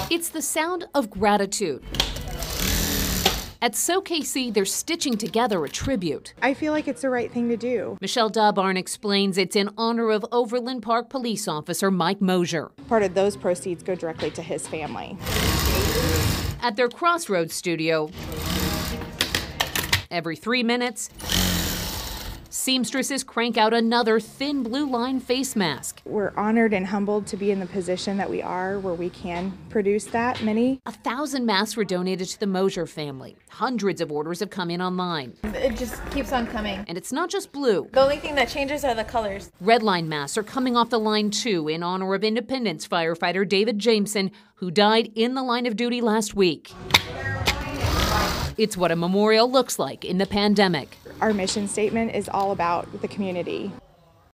It's the sound of gratitude. At SoKC, they're stitching together a tribute. I feel like it's the right thing to do. Michelle Dabarn explains it's in honor of Overland Park Police Officer Mike Mosher. Part of those proceeds go directly to his family. At their Crossroads studio, every 3 minutes, seamstresses crank out another thin blue line face mask. We're honored and humbled to be in the position that we are, where we can produce that many. 1,000 masks were donated to the Mosher family. Hundreds of orders have come in online. It just keeps on coming. And it's not just blue. The only thing that changes are the colors. Red line masks are coming off the line too, in honor of Independence firefighter David Jameson, who died in the line of duty last week. It's what a memorial looks like in the pandemic. Our mission statement is all about the community.